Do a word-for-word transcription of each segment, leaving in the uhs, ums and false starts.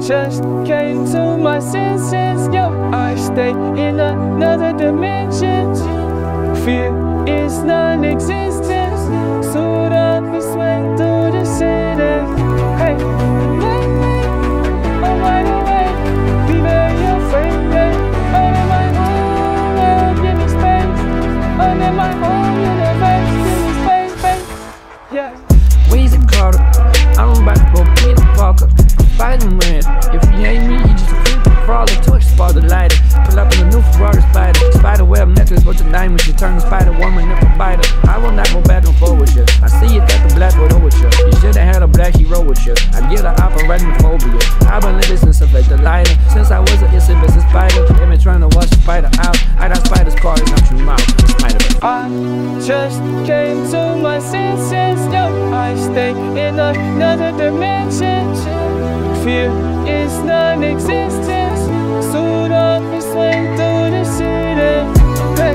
just came to my senses, yo. I stay in another dimension. Fear is non-existent. Suit up and swing through the city. Hey, lately, I'm wide awake. Be very afraid, yeah. I'm in my own world, give me space. I'm in my own universe, give me space, space. Yeah. Weezy Carter, I'm about to go Peter Parker. Spider-Man, if you hate me, you just a creepy crawler. Torch spot the lighter, pull up in a new Ferrari Spider. Spider web necklace, bunch of diamonds, you turn the Spider-Woman into a biter. I will not go back and forth with you. I see you got the black widow with you. You should've had a black hero with you. I get an operating-phobia. I've been living since I fed the lighter. Since I was a itsy bitsy spider, they been trying to wash the spider out. I got spiders crawling out your mouth. Spider. I just came to my senses, yo. I stay in another dimension. Fear is non-existent. Suit up and swing through the city. Hey,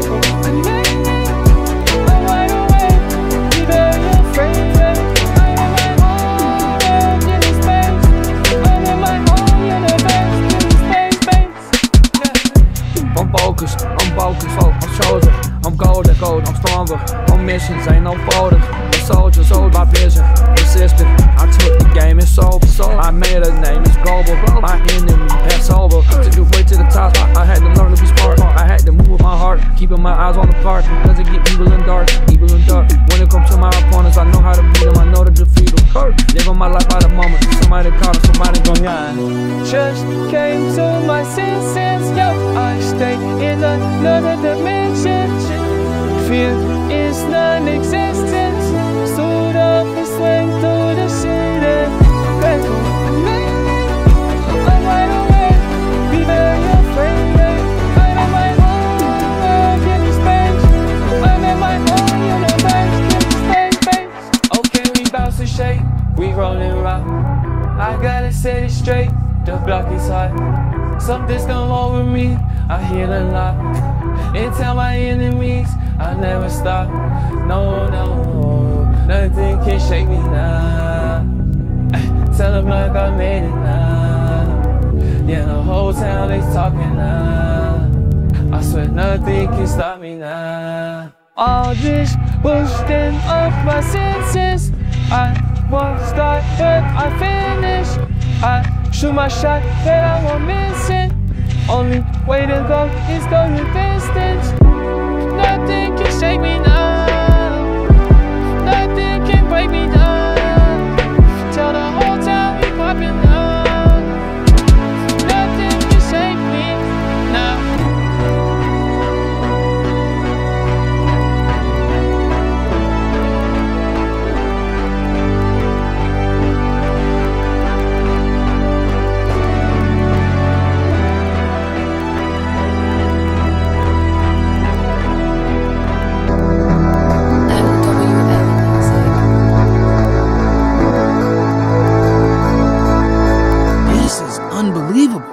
I'm wide awake. Be very afraid. I'm in my own world, give me space. I'm in my own universe, give me space, space. Yeah. I'm focused, I'm focused, I'm chosen. I'm golden, gold, I'm stronger. On missions, ain't no folders. I'm soldiers, hold my vision, persistent. I took the game and sold, so I made a name, it's global. My enemy, that's over. To the way to the top, I, I had to learn to be smart. I had to move with my heart, keeping my eyes on the park. Cause it get evil and dark, evil and dark. When it comes to my opponents, I know how to beat them, I know to defeat them. Living my life by the moment, somebody call it, somebody gon' I just came to my senses, yo. I stay in another dimension. Fear is non-existent. Suit up and swing through the city. Hey, I'm wide awake. Be very afraid. I'm in my own world, give me space. I'm in my own universe, give me space, space. Okay, we bounce and shake, we rollin' rock. I gotta set it straight, the block is hot. Something's come over me, I hear a lot. And tell my enemies I never stop. No, no, nothing can shake me now. Tell them like I made it now. Yeah, the whole town is talking now. I swear nothing can stop me now. All this boosting up my senses. I won't start but I finish. I shoot my shot that I won't miss it. Only way to go is go the distance. Nothing can shake me now. Nothing can break me down. Tell the whole town we poppin' now. Nothing can shake me now.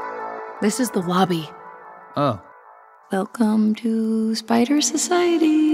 This is the lobby. Oh. Welcome to Spider Society.